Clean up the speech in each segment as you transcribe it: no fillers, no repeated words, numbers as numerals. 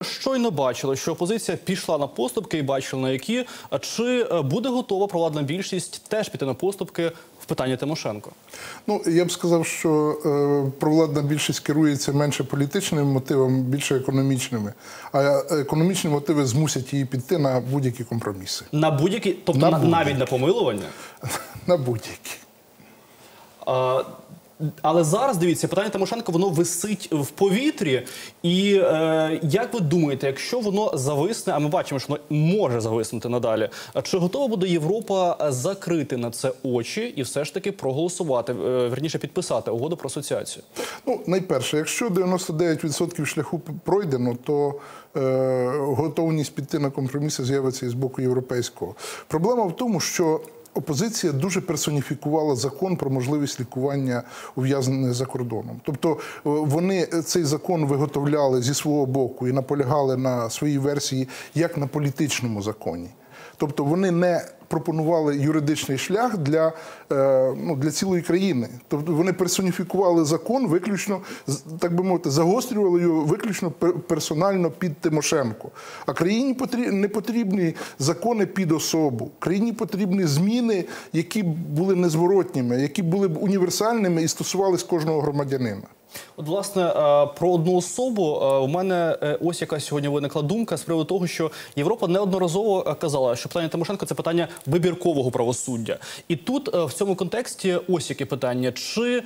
Щойно бачили, що опозиція пішла на поступки і бачили на які. А чи буде готова провладна більшість теж піти на поступки в питанні Тимошенко? Ну, я б сказав, що провладна більшість керується менше політичними мотивами, більше економічними. А економічні мотиви змусять її піти на будь-які компроміси. На будь-які? Тобто навіть на помилування? На будь-які. Але зараз, дивіться, питання Тимошенко, воно висить в повітрі. І як ви думаєте, якщо воно зависне, а ми бачимо, що воно може зависнути надалі, чи готова буде Європа закрити на це очі і все ж таки проголосувати, вірніше підписати угоду про асоціацію? Ну, найперше, якщо 99% шляху пройдено, то готовність піти на компроміси з'явиться і з боку європейського. Проблема в тому, що опозиція дуже персоніфікувала закон про можливість лікування ув'язнених за кордоном. Тобто вони цей закон виготовляли зі свого боку і наполягали на своїй версії як на політичному законі. Тобто вони не пропонували юридичний шлях для цілої країни. Тобто вони персоніфікували закон виключно, так би мовити, загострювали його виключно персонально під Тимошенко. А країні не потрібні закони під особу. Країні потрібні зміни, які були незворотніми, які були б універсальними і стосувались кожного громадянина. От, власне, про одну особу у мене ось яка сьогодні виникла думка з приводу того, що Європа неодноразово казала, що питання Тимошенко – це питання вибіркового правосуддя. І тут в цьому контексті ось яке питання.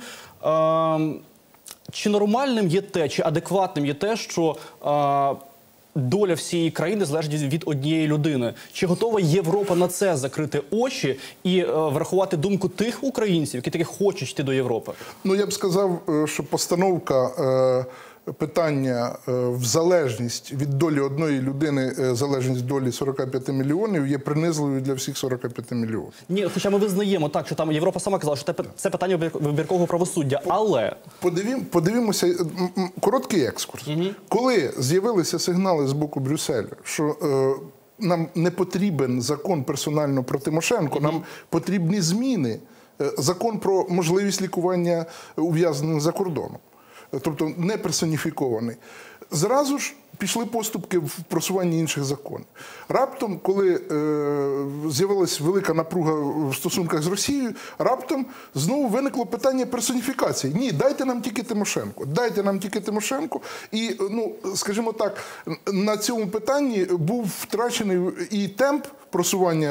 Чи нормальним є те, чи адекватним є те, що доля всієї країни залежить від однієї людини? Чи готова Європа на це закрити очі і врахувати думку тих українців, які таки хочуть йти до Європи? Ну, я б сказав, що постановка питання в залежність від долі одної людини, залежність долі 45 мільйонів, є принизливою для всіх 45 мільйонів. Ні, хоча ми визнаємо так, що там Європа сама казала, що це питання вибіркового правосуддя, але... Подивімося, короткий екскурс. Коли з'явилися сигнали з боку Брюсселя, що нам не потрібен закон персонально про Тимошенко, нам потрібні зміни, закон про можливість лікування ув'язнених за кордоном, тобто не персоніфікований. Зразу ж пішли поступки в просуванні інших законів. Раптом, коли з'явилася велика напруга в стосунках з Росією, раптом знову виникло питання персоніфікації. Ні, дайте нам тільки Тимошенко. Дайте нам тільки Тимошенко. І, скажімо так, на цьому питанні був втрачений і темп просування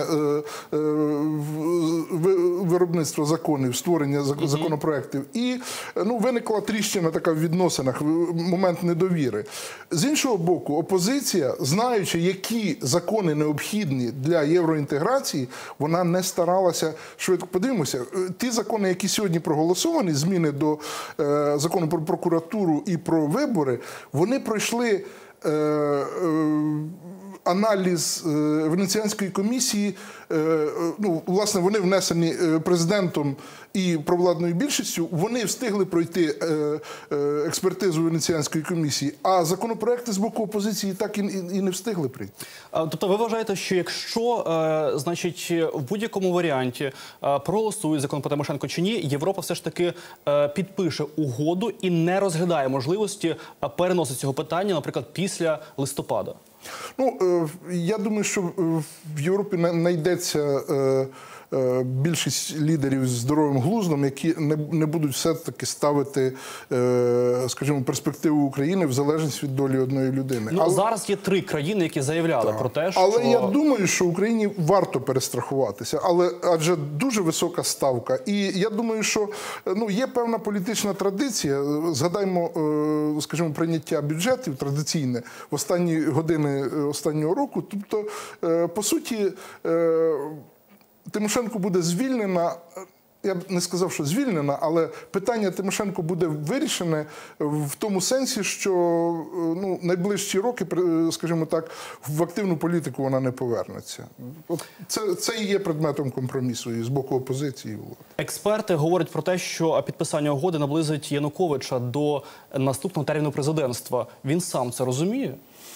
виробництва законів, створення законопроєктів. І виникла тріщина така в відносинах, момент недовіри. З іншого боку, опозиція, знаючи, які закони необхідні для євроінтеграції, вона не старалася швидко. Подивимося, ті закони, які сьогодні проголосовані, зміни до закону про прокуратуру і про вибори, вони пройшли аналіз Венеціанської комісії, власне, вони внесені президентом і провладною більшістю, вони встигли пройти експертизу Венеціанської комісії, а законопроекти з боку опозиції так і не встигли прийти. Тобто ви вважаєте, що якщо, значить, в будь-якому варіанті проголосують закон про Тимошенко чи ні, Європа все ж таки підпише угоду і не розглядає можливості переносити цього питання, наприклад, після листопада? Я думаю, що в Європі знайдеться більшість лідерів з здоровим глуздом, які не будуть все-таки ставити, скажімо, перспективу України в залежність від долі одної людини. Зараз є 3 країни, які заявляли про те, що... Але я думаю, що Україні варто перестрахуватися, адже дуже висока ставка. І я думаю, що є певна політична традиція. Згадаймо, скажімо, прийняття бюджетів традиційне в останні години останнього року. Тобто, по суті, Тимошенко буде звільнена, я б не сказав, що звільнена, але питання Тимошенко буде вирішене в тому сенсі, що найближчі роки, скажімо так, в активну політику вона не повернеться. Це і є предметом компромісу і з боку опозиції і влади. Експерти говорять про те, що підписання угоди наблизить Януковича до наступного терміну президентства. Він сам це розуміє?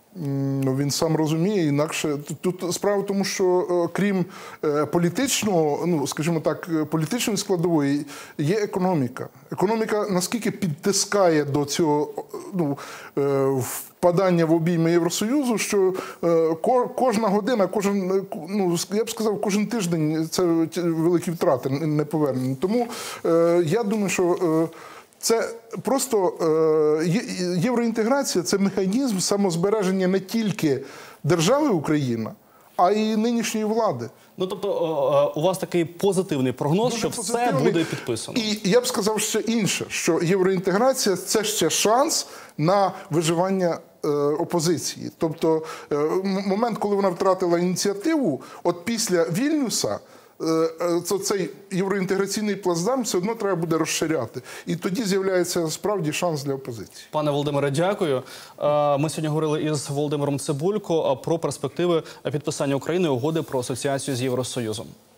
Ну, він сам розуміє, інакше тут справа в тому, що крім політичного, ну скажімо так, політичної складової, є економіка. Економіка наскільки підтискає до цього впадання в обійми Євросоюзу, що кожна година, я б сказав, кожен тиждень це великі втрати, неповернені. Тому я думаю, що це просто євроінтеграція – це механізм самозбереження не тільки держави Україна, а й нинішньої влади. Ну, тобто, у вас такий позитивний прогноз, що все буде підписано. І я б сказав ще інше, що євроінтеграція – це ще шанс на виживання опозиції. Тобто, момент, коли вона втратила ініціативу, от після Вільнюса, цей євроінтеграційний плацдарм все одно треба буде розширяти. І тоді з'являється справді шанс для опозиції. Пане Володимире, дякую. Ми сьогодні говорили із Володимиром Цибулько про перспективи підписання Україною угоди про асоціацію з Євросоюзом.